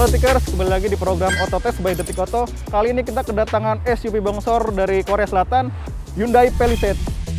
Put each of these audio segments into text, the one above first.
Halo Tikers, kembali lagi di program Ototes by Detik Oto. Kali ini kita kedatangan SUV bongsor dari Korea Selatan, Hyundai Palisade.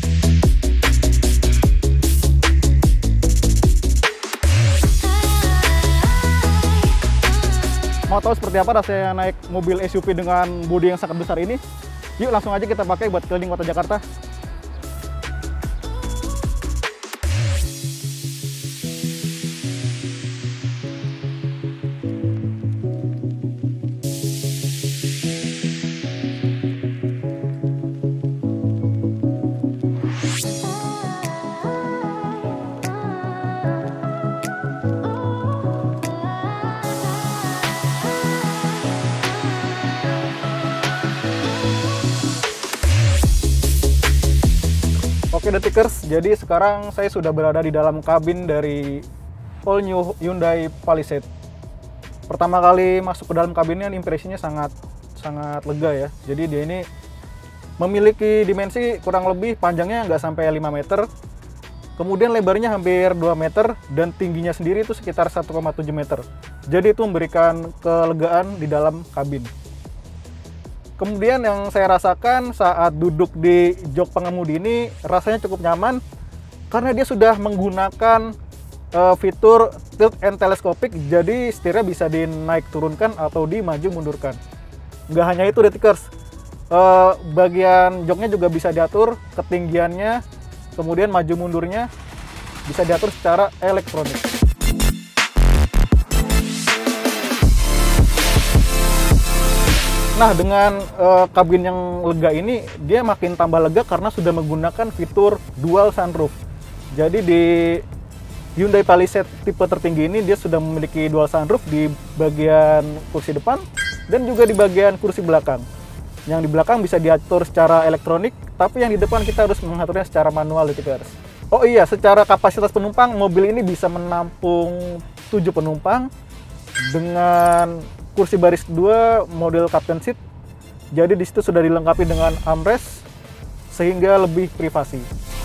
Mau tahu seperti apa rasanya naik mobil SUV dengan bodi yang sangat besar ini? Yuk langsung aja kita pakai buat keliling kota Jakarta. Oke Detikers, jadi sekarang saya sudah berada di dalam kabin dari all new Hyundai Palisade. Pertama kali masuk ke dalam kabinnya, impresinya sangat lega ya. Jadi dia ini memiliki dimensi kurang lebih panjangnya nggak sampai 5 meter, kemudian lebarnya hampir 2 meter, dan tingginya sendiri itu sekitar 1,7 meter. Jadi itu memberikan kelegaan di dalam kabin. Kemudian yang saya rasakan saat duduk di jok pengemudi ini rasanya cukup nyaman karena dia sudah menggunakan fitur tilt and telescopic, jadi setirnya bisa dinaik turunkan atau dimaju mundurkan. Nggak hanya itu Detikers, bagian joknya juga bisa diatur ketinggiannya, kemudian maju mundurnya bisa diatur secara elektronik. Nah, dengan kabin yang lega ini, dia makin tambah lega karena sudah menggunakan fitur dual sunroof. Jadi di Hyundai Palisade tipe tertinggi ini, dia sudah memiliki dual sunroof di bagian kursi depan dan juga di bagian kursi belakang. Yang di belakang bisa diatur secara elektronik, tapi yang di depan kita harus mengaturnya secara manual, Detikers. Oh iya, secara kapasitas penumpang, mobil ini bisa menampung 7 penumpang dengan kursi baris kedua model captain seat. Jadi di situ sudah dilengkapi dengan armrest sehingga lebih privasi.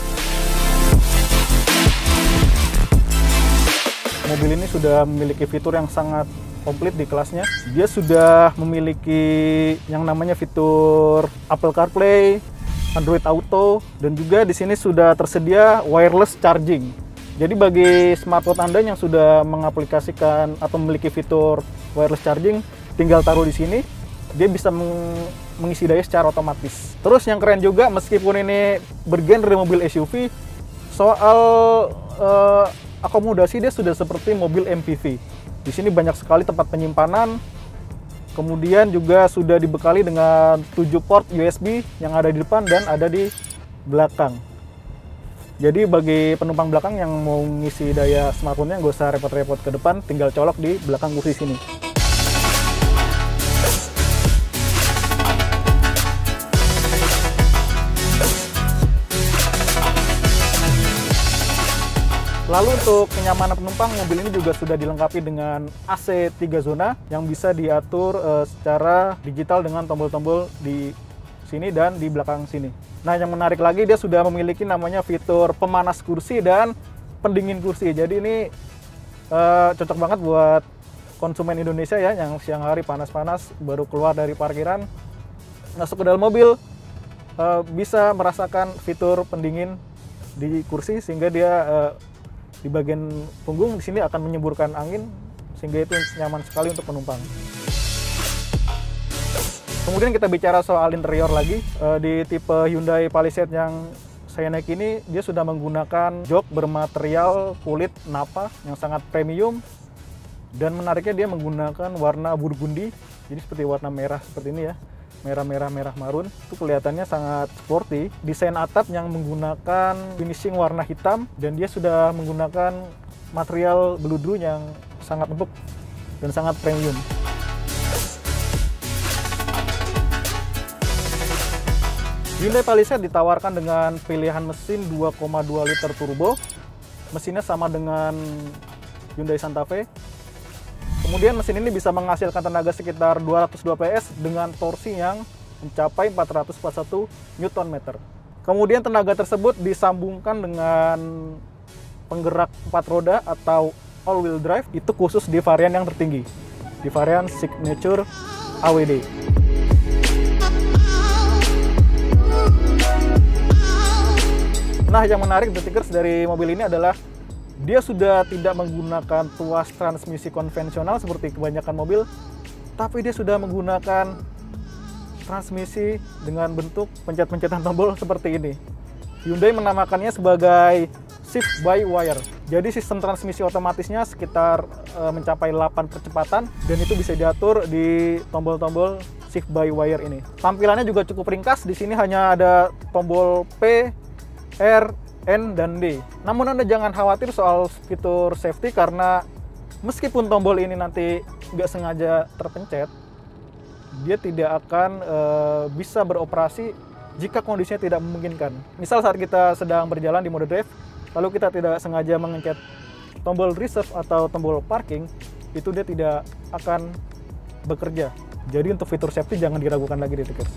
Mobil ini sudah memiliki fitur yang sangat komplit di kelasnya. Dia sudah memiliki yang namanya fitur Apple CarPlay, Android Auto, dan juga di sini sudah tersedia wireless charging. Jadi bagi smartphone Anda yang sudah mengaplikasikan atau memiliki fitur wireless charging, tinggal taruh di sini, dia bisa mengisi daya secara otomatis. Terus yang keren juga, meskipun ini bergenre mobil SUV, soal akomodasi dia sudah seperti mobil MPV. Di sini banyak sekali tempat penyimpanan, kemudian juga sudah dibekali dengan 7 port USB yang ada di depan dan ada di belakang. Jadi bagi penumpang belakang yang mau ngisi daya smartphone-nya nggak usah repot-repot ke depan, tinggal colok di belakang kursi sini. Lalu untuk kenyamanan penumpang, mobil ini juga sudah dilengkapi dengan AC 3 zona yang bisa diatur secara digital dengan tombol-tombol di sini dan di belakang sini. Nah, yang menarik lagi, dia sudah memiliki namanya fitur pemanas kursi dan pendingin kursi. Jadi ini cocok banget buat konsumen Indonesia ya, yang siang hari panas-panas baru keluar dari parkiran, masuk ke dalam mobil, bisa merasakan fitur pendingin di kursi sehingga dia di bagian punggung di sini akan menyemburkan angin sehingga itu nyaman sekali untuk penumpang. Kemudian kita bicara soal interior lagi. Di tipe Hyundai Palisade yang saya naik ini, dia sudah menggunakan jok bermaterial kulit Nappa yang sangat premium, dan menariknya dia menggunakan warna burgundi, jadi seperti warna merah seperti ini ya, merah marun. Itu kelihatannya sangat sporty. Desain atap yang menggunakan finishing warna hitam, dan dia sudah menggunakan material beludru yang sangat empuk dan sangat premium. Hyundai Palisade ditawarkan dengan pilihan mesin 2,2 liter turbo. Mesinnya sama dengan Hyundai Santa Fe. Kemudian mesin ini bisa menghasilkan tenaga sekitar 202 PS dengan torsi yang mencapai 441 Nm. Kemudian tenaga tersebut disambungkan dengan penggerak 4 roda atau all-wheel drive, itu khusus di varian yang tertinggi. di varian Signature AWD. Nah, yang menarik Detikers dari mobil ini adalah dia sudah tidak menggunakan tuas transmisi konvensional seperti kebanyakan mobil, tapi dia sudah menggunakan transmisi dengan bentuk pencet-pencetan tombol seperti ini. Hyundai menamakannya sebagai shift by wire. Jadi sistem transmisi otomatisnya sekitar mencapai 8 percepatan dan itu bisa diatur di tombol-tombol shift by wire ini. Tampilannya juga cukup ringkas. Di sini hanya ada tombol P, R, N, dan D. Namun Anda jangan khawatir soal fitur safety karena meskipun tombol ini nanti nggak sengaja terpencet, dia tidak akan bisa beroperasi jika kondisinya tidak memungkinkan. Misal saat kita sedang berjalan di mode drive, lalu kita tidak sengaja mengencet tombol reserve atau tombol parking, itu dia tidak akan bekerja. Jadi untuk fitur safety jangan diragukan lagi Detikers.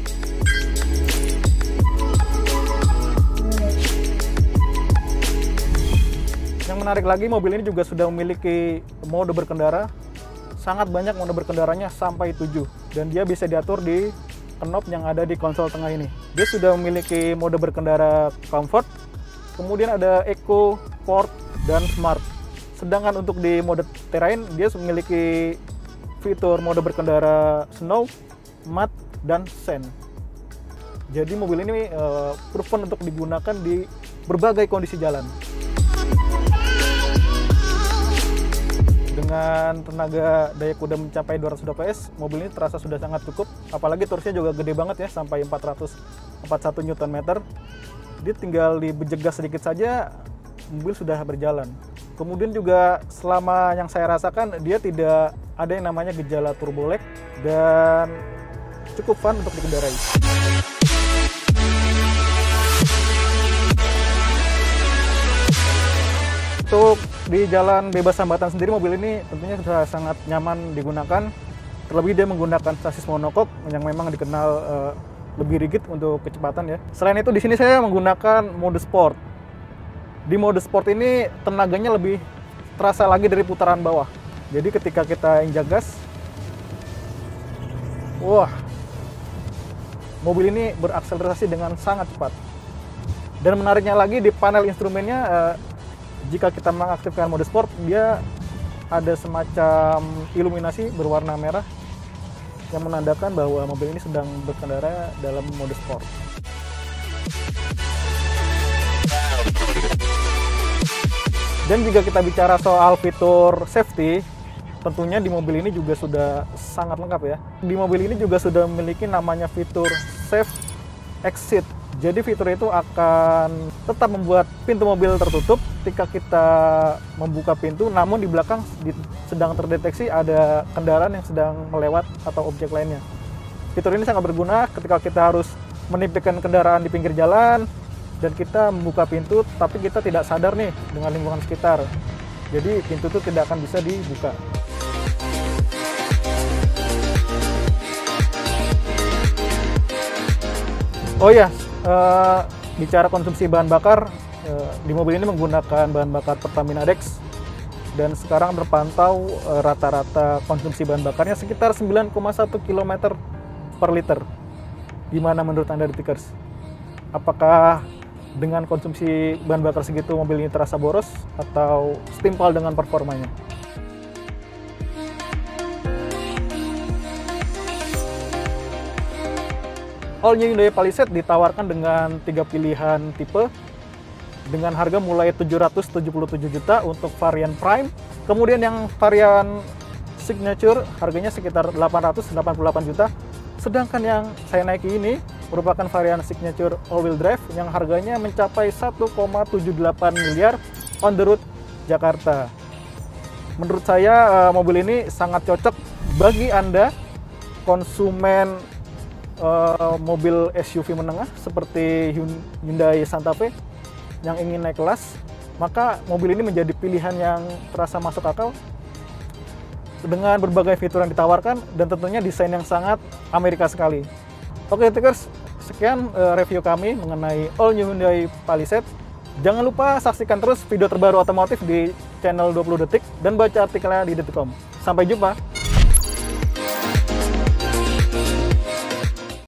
Yang menarik lagi, mobil ini juga sudah memiliki mode berkendara. Sangat banyak mode berkendaranya, sampai 7. Dan dia bisa diatur di knob yang ada di konsol tengah ini. Dia sudah memiliki mode berkendara comfort, kemudian ada eco, sport, dan smart. Sedangkan untuk di mode terrain, dia memiliki fitur mode berkendara snow, mud, dan sand. Jadi mobil ini proven untuk digunakan di berbagai kondisi jalan. Dengan tenaga daya kuda mencapai 200 PS, mobil ini terasa sudah sangat cukup. Apalagi torsinya juga gede banget ya, sampai 441 Nm. Dia tinggal dibejegas sedikit saja, mobil sudah berjalan. Kemudian juga selama yang saya rasakan, dia tidak ada yang namanya gejala turbo lag dan cukup fun untuk dikendarai. Untuk di jalan bebas hambatan sendiri, mobil ini tentunya sudah sangat nyaman digunakan. Terlebih dia menggunakan sasis monokok yang memang dikenal lebih rigid untuk kecepatan ya. Selain itu di sini saya menggunakan mode sport. Di mode sport ini tenaganya lebih terasa lagi dari putaran bawah. Jadi ketika kita injak gas, wah, mobil ini berakselerasi dengan sangat cepat. Dan menariknya lagi di panel instrumennya, jika kita mengaktifkan mode sport, dia ada semacam iluminasi berwarna merah yang menandakan bahwa mobil ini sedang berkendara dalam mode sport. Dan jika kita bicara soal fitur safety, tentunya di mobil ini juga sudah sangat lengkap ya. Di mobil ini juga sudah memiliki namanya fitur Safe Exit. Jadi fitur itu akan tetap membuat pintu mobil tertutup ketika kita membuka pintu, namun di belakang sedang terdeteksi ada kendaraan yang sedang melewat atau objek lainnya. Fitur ini sangat berguna ketika kita harus menipikkan kendaraan di pinggir jalan dan kita membuka pintu, tapi kita tidak sadar nih dengan lingkungan sekitar. Jadi pintu itu tidak akan bisa dibuka. Oh ya, bicara konsumsi bahan bakar, di mobil ini menggunakan bahan bakar Pertamina Dex dan sekarang terpantau rata-rata konsumsi bahan bakarnya sekitar 9,1 km per liter. Gimana menurut Anda Detikers? Apakah dengan konsumsi bahan bakar segitu mobil ini terasa boros atau setimpal dengan performanya? All New Hyundai Palisade ditawarkan dengan 3 pilihan tipe dengan harga mulai 777 juta untuk varian Prime. Kemudian yang varian Signature harganya sekitar 888 juta. Sedangkan yang saya naiki ini merupakan varian Signature All-Wheel Drive yang harganya mencapai 1,78 miliar on the road Jakarta. Menurut saya mobil ini sangat cocok bagi Anda konsumen mobil SUV menengah seperti Hyundai Santa Fe yang ingin naik kelas, maka mobil ini menjadi pilihan yang terasa masuk akal dengan berbagai fitur yang ditawarkan dan tentunya desain yang sangat Amerika sekali. Oke Detikers, sekian review kami mengenai All New Hyundai Palisade. Jangan lupa saksikan terus video terbaru otomotif di channel 20 Detik dan baca artikelnya di Detikcom. Sampai jumpa!